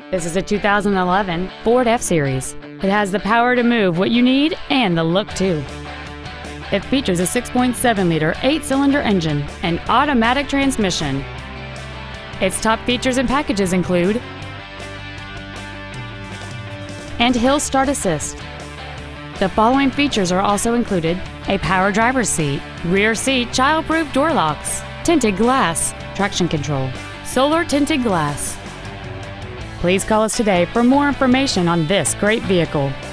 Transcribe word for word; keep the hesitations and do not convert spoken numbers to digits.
This is a two thousand eleven Ford F-Series. It has the power to move what you need and the look too. It features a six point seven liter eight-cylinder engine and automatic transmission. Its top features and packages include and hill start assist. The following features are also included: a power driver's seat, rear seat child-proof door locks, tinted glass, traction control, solar tinted glass. Please call us today for more information on this great vehicle.